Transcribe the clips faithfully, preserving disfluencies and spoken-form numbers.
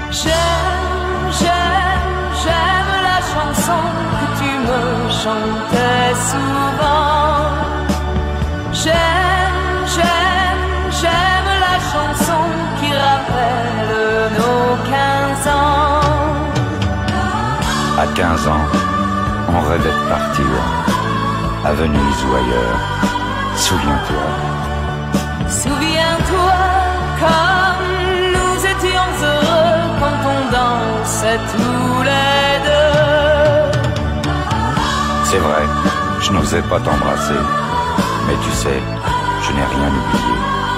J'aime, j'aime, j'aime la chanson que tu me chantais souvent. J'aime, j'aime, j'aime la chanson qui rappelle nos quinze ans. À quinze ans, on rêvait de partir, à Venise ou ailleurs. Souviens-toi. Souviens-toi comme nous étions heureux quand on dansait tous les deux. C'est vrai, je n'osais pas t'embrasser, mais tu sais, je n'ai rien oublié.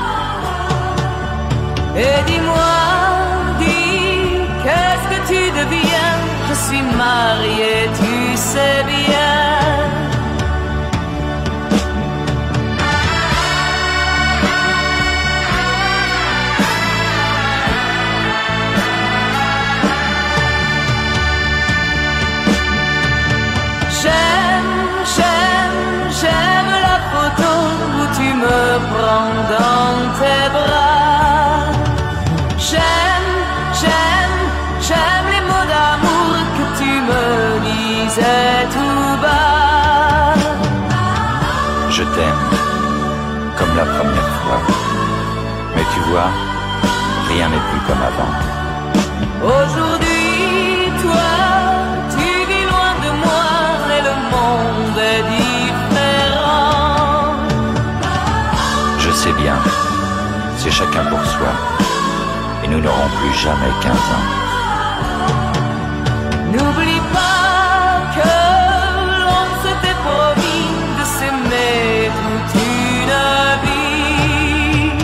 Et dis-moi, dis, qu'est-ce que tu deviens? Je suis marié, tu sais bien. J'aime, j'aime, j'aime la photo où tu me prends dans tes bras. J'aime, j'aime, j'aime les mots d'amour que tu me disais tout bas. Je t'aime, comme la première fois. Mais tu vois, rien n'est plus comme avant. Aujourd'hui, toi, tu vis loin de moi et le monde est différent. Je sais bien, c'est chacun pour soi. Et nous n'aurons plus jamais quinze ans. N'oublie pas que l'on s'était promis de s'aimer toute une vie.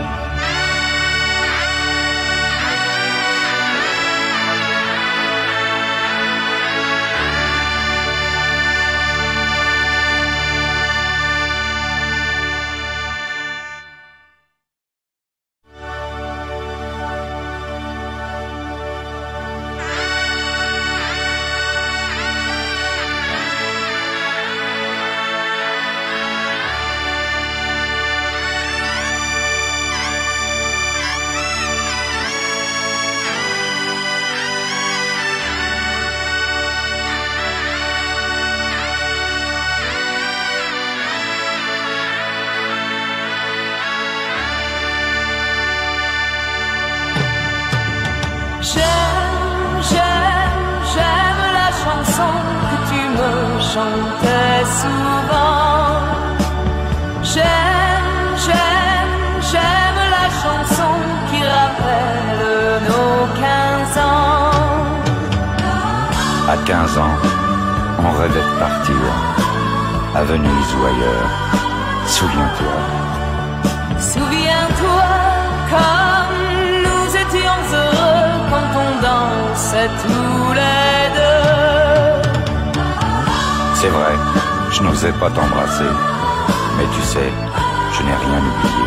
J'aime, j'aime, j'aime la chanson que tu me chantais souvent. J'aime, j'aime, j'aime la chanson qui rappelle nos quinze ans. À quinze ans, on rêvait de partir, à Venise ou ailleurs. Souviens-toi. Souviens-toi comme nous étions heureux quand on dansait tous les deux. C'est vrai, je n'osais pas t'embrasser, mais tu sais, je n'ai rien oublié.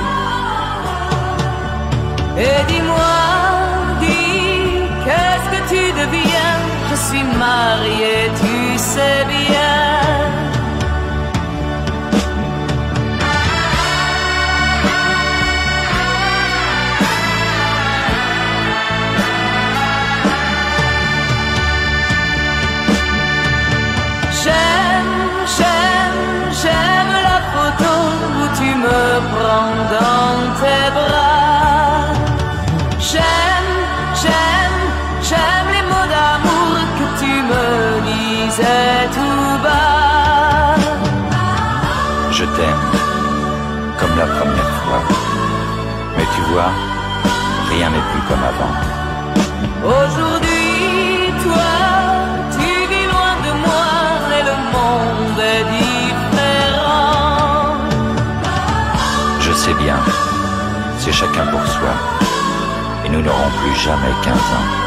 Et dis-moi, dis, qu'est-ce que tu deviens? Je suis marié, tu sais bien. J'aime, j'aime, j'aime la photo où tu me prends dans tes bras. J'aime, j'aime, j'aime les mots d'amour que tu me disais tout bas. Je t'aime, comme la première fois. Mais tu vois, rien n'est plus comme avant. Aujourd'hui, toi, tu vis loin de moi et le monde est différent. Je sais bien, c'est chacun pour soi. Et nous n'aurons plus jamais quinze ans.